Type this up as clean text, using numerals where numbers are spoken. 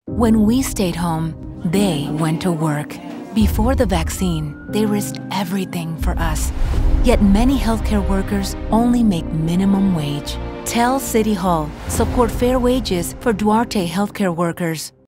When we stayed home, they went to work. Before the vaccine, they risked everything for us. Yet many healthcare workers only make minimum wage. Tell City Hall, support fair wages for Duarte healthcare workers.